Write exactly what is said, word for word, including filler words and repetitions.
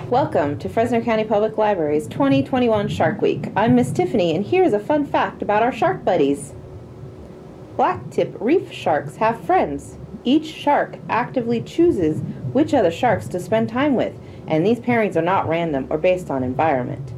Welcome to Fresno County Public Library's twenty twenty-one Shark Week. I'm Miss Tiffany, and here's a fun fact about our shark buddies. Blacktip Reef Sharks have friends. Each shark actively chooses which other sharks to spend time with, and these pairings are not random or based on environment.